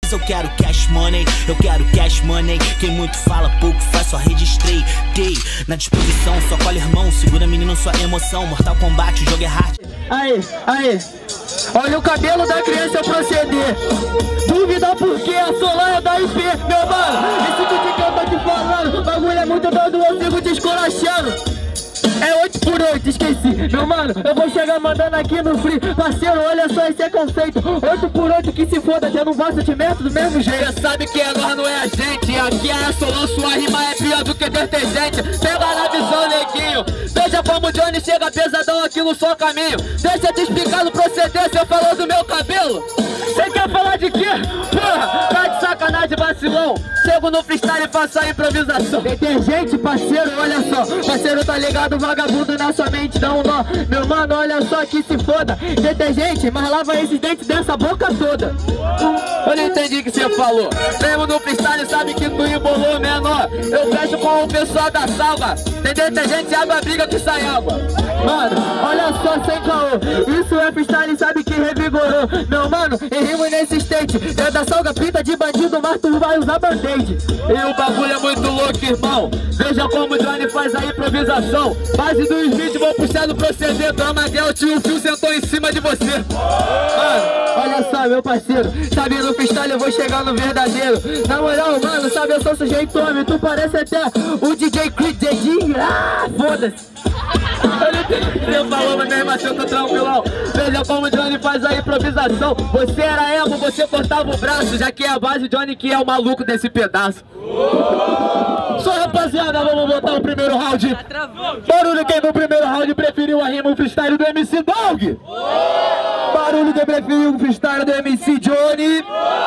Eu quero cash money, quem muito fala, pouco faz, só registrei. Na disposição, só colhe irmão, segura menino, sua emoção. Mortal Kombat, o jogo é hard. Aí, olha o cabelo da criança proceder. Dúvida por que a Solanha da IP, meu mano. Esse vídeo que eu tô te falando, o bagulho é muito doido, eu sigo te esculachando. É 8 por 8, esqueci. Meu mano, eu vou chegar mandando aqui no free. Parceiro, olha só, esse é conceito. 8 por 8 que se foda, já não gosta de método do mesmo jeito. Você sabe que agora não é a gente. Aqui é a Solon, sua rima é pior do que detergente. Pega na visão, neguinho. Veja como o Johnny chega pesadão aqui no seu caminho. Deixa eu te explicar no proceder, você falou do meu cabelo. Você quer falar de quê? Porra, tá de sacanagem, vacilão. Chego no freestyle e faço a improvisação. Detergente, parceiro, olha só. Parceiro, tá ligado, vagabundo na sua mente, dá um nó. Meu mano, olha só que se foda. Detergente, mas lava esses dentes dessa boca toda. Eu não entendi o que você falou. Mesmo no freestyle, sabe que tu embolou, menor. Eu fecho com o pessoal da salva. Tem detergente, água, briga que sai água. Mano, olha só, sem caô. Isso é freestyle, sabe que revigorou. Meu mano, rimo nesse state. É da salga, pinta de bandido, mas tu vai usar band-aid. E o bagulho é muito louco, irmão. Veja como o Johnny faz a improvisação. Base dos vídeos, vou puxar no proceder. Toma Gelt e o fio sentou em cima de você. Mano, olha só, meu parceiro. Sabe, no freestyle eu vou chegar no verdadeiro. Na moral, mano, sabe, eu sou sujeito homem. Tu parece até o DJ Creed, foda-se. Você falou, mas mesmo assim eu tô tranquilão. Veja como o Johnny faz a improvisação. Você era emo, você cortava o braço. Já que é a base, Johnny que é o maluco desse pedaço. Só rapaziada, vamos botar o primeiro round. Barulho quem no primeiro round preferiu a rima, o freestyle do MC Dog. Barulho quem preferiu o freestyle do MC Johnny.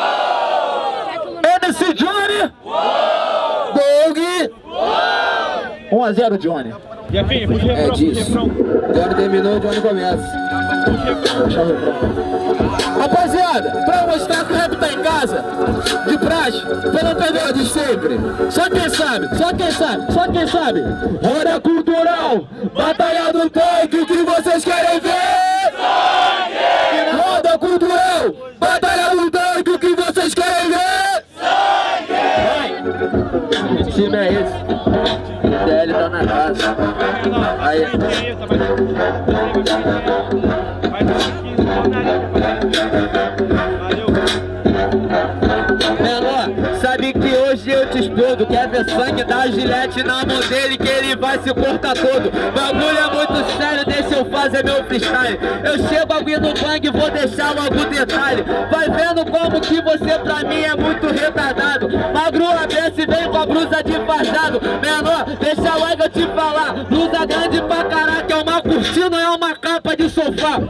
MC Johnny. Dog. 1 a 0 Johnny. É disso. Johnny terminou, Johnny começa. Rapaziada, pra mostrar que o rap tá em casa, de praxe, pra não perder de sempre. Só quem sabe. Roda cultural, batalha do tanque, o que vocês querem ver? Sangue! Roda cultural, batalha do tanque, o que vocês querem ver? Sangue! Que time é esse? O DL tá na casa. Aí. Menor, sabe que hoje eu te explodo. Quer ver sangue da Gillette na mão dele que ele vai se cortar todo. Bagulho é muito sério, deixa eu fazer meu freestyle. Eu chego aqui no bang, vou deixar logo detalhe. Vai vendo como que você pra mim é muito retardado. Magro ABC vem com a blusa de fardado. Menor, deixa logo eu te falar. Blusa grande pra caraca, é uma cortina, é uma capa de sofá.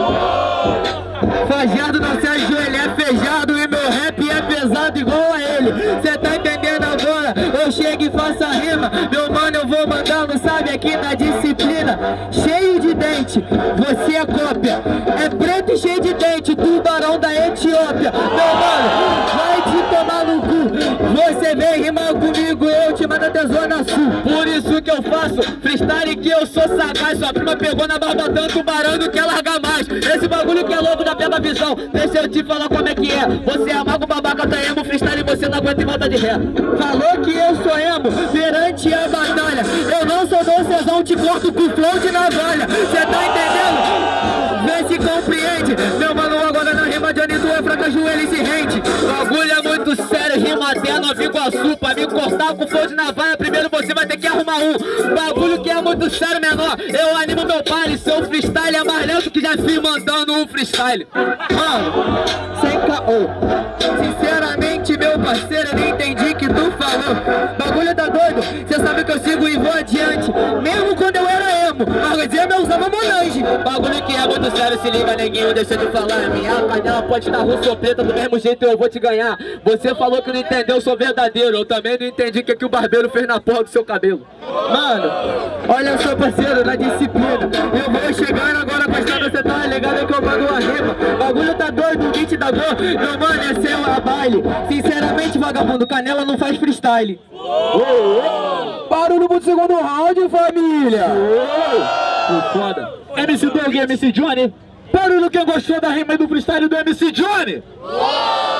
Fajado não se ajoelha, é feijado e meu rap é pesado igual a ele. Cê tá entendendo agora? Eu chego e faço a rima. Meu mano, eu vou mandando, sabe, aqui na disciplina. Cheio de dente, você é cópia. É preto e cheio de dente, tubarão da Etiópia. Meu mano, vai te tomar no cu. Você vem rimar comigo, eu te mando até Zona Sul. Por isso que eu faço freestyle que eu sou sagaz. Sua prima pegou na barba tanto tubarão do que larga mais. Esse bagulho que é louco da pega visão. Deixa eu te falar como é que é. Você é mago, babaca, tá emo, freestyle e você não aguenta em volta de ré. Falou que eu sou emo perante a batalha. Eu não sou docezão, te corto com flow de navalha. Cê tá entendendo? Vê se compreende. Meu mano, agora na rima Johnny, tu é fraca, joelho e se rende. Bagulho é muito sério, rima até Nova Iguaçu. Pra me cortar com flow de navalha, primeiro você vai ter que arrumar um. Bagulho que é muito sério, menor. Eu animo meu pai, seu freestyle é mais lento que já fui mandando um freestyle. Mano, sem caô. Sinceramente, meu parceiro, eu não entendi que tu falou. Bagulho tá doido, cê sabe que eu sigo e vou adiante. Mesmo quando eu era emo, mas eu usava Monange. Bagulho que é muito sério, se liga, neguinho, deixa eu te falar. Minha canela pode estar russa ou preta, do mesmo jeito eu vou te ganhar. Você falou que não entendeu, eu sou verdadeiro. Eu também não entendi o que o barbeiro fez na porra do seu cabelo. Mano, olha só, parceiro, na disciplina. Eu vou chegando agora com a estrada, cê tá ligado que eu mando a rima. Bagulho tá doido, o beat da dor. Meu mano, é seu a baile. Sinceramente, vagabundo, Canela não faz freestyle. Barulho pro segundo round, família. Foda. MC Doug e MC Johnny. Barulho quem gostou da rima e do freestyle do MC Johnny.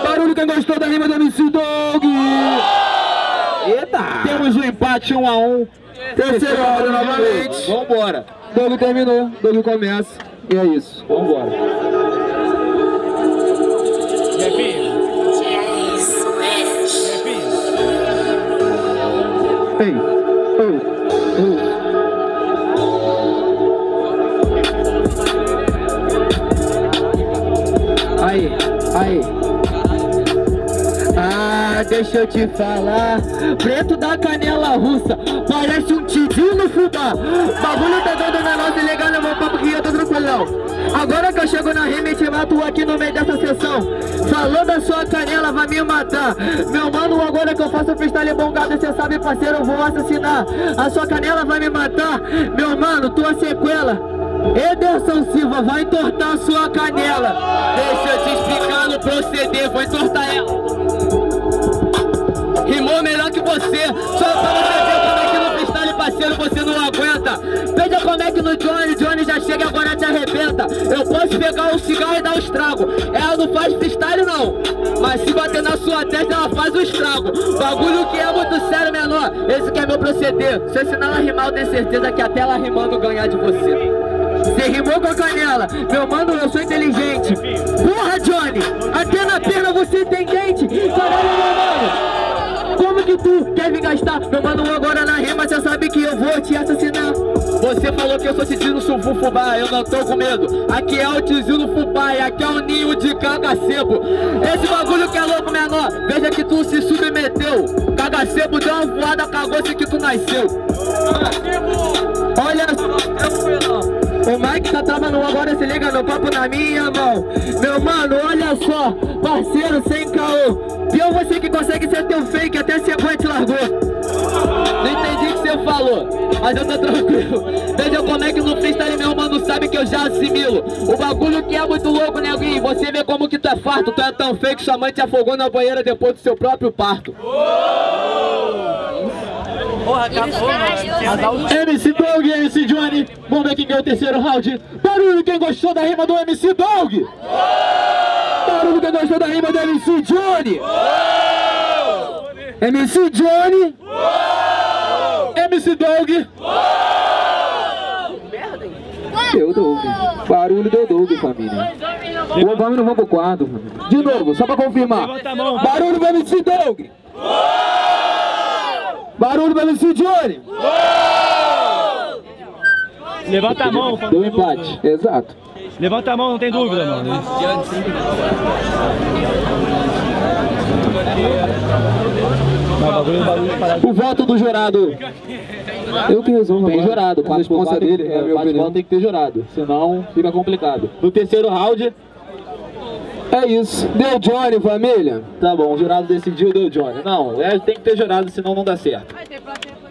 Barulho quem gostou da rima do MC Doug. Eita! Temos um empate 1 a 1. Terceiro round novamente. Vambora. Doug terminou, Doug começa. E é isso. Vambora. Ei, Aí. Ah, deixa eu te falar. Preto da canela russa, parece um tiozinho no fubá. Bagulho tá dando na nossa legal, meu papo que eu tô tranquilão. Agora que eu chego na rima e te mato aqui no meio dessa sessão. Falou da sua canela, vai me matar. Meu mano, agora que eu faço freestyle bongado, cê sabe, parceiro, eu vou assassinar. A sua canela vai me matar. Meu mano, tua sequela Ederson Silva vai entortar a sua canela. Deixa eu te explicar no proceder, vou entortar ela. Rimou melhor que você, só pra você ver como é que no freestyle, parceiro, você não aguenta. Veja como é que no Johnny já chega e agora te arrebenta. Eu posso pegar um cigarro e dar um estrago. Ela não faz freestyle não, mas se bater na sua testa ela faz um estrago. Bagulho que é muito sério, menor. Esse que é meu proceder. Se eu ensinar ela a rimar, eu tenho certeza que até ela rimando ganhar de você. Você rimou com a canela, meu mano, eu sou inteligente. Porra, Johnny, até na perna você tem dente. Caralho, meu mano, como que tu quer me gastar? Meu mano, agora na rima cê sabe que eu vou te assassinar. Você falou que eu sou tiozinho fubá, eu não tô com medo. Aqui é o tiozinho fubá e aqui é o ninho de cagacebo. Esse bagulho que é louco, menor, veja que tu se submeteu. Cagacebo deu uma voada, cagou-se que tu nasceu. Olha só, o Mike tá travando agora, se liga no papo na minha mão. Meu mano, olha só, parceiro sem caô. Pior você que consegue ser teu fake, até se a te largou. Não entendi o que você falou, mas eu tô tranquilo. Veja como é que no freestyle meu mano sabe que eu já assimilo. O bagulho que é muito louco, neguinho. Você vê como que tu é farto, tu é tão fake, sua mãe te afogou na banheira depois do seu próprio parto. Porra, acabou, mano. MC Doug e MC Johnny, vamos ver quem ganhou o terceiro round. Barulho quem gostou da rima do MC Doug. Barulho quem gostou da rima do MC Johnny. MC Johnny. MC Doug. Deu Doug. Barulho deu Doug, família. Vamos no vamos pro quarto. De novo, só pra confirmar. Barulho do MC Doug. Barulho do MC Johnny. Levanta a mão. Deu empate, exato. Levanta a mão, não tem dúvida, mano. O voto do jurado. Eu que resolvo. Tem jurado, a resposta dele é meu opinião, tem que ter jurado, senão fica complicado. No terceiro round, é isso. Deu Johnny, família? Tá bom, o jurado decidiu, deu Johnny. Não, tem que ter jurado, senão não dá certo.